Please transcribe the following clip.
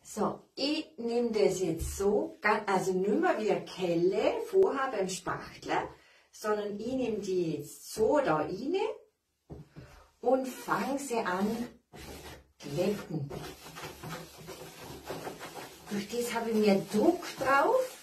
So, ich nehme das jetzt so, also nicht mehr wie eine Kelle vorher beim Spachtler, sondern ich nehme die jetzt so da rein und fange sie an glätten. Durch das habe ich mehr Druck drauf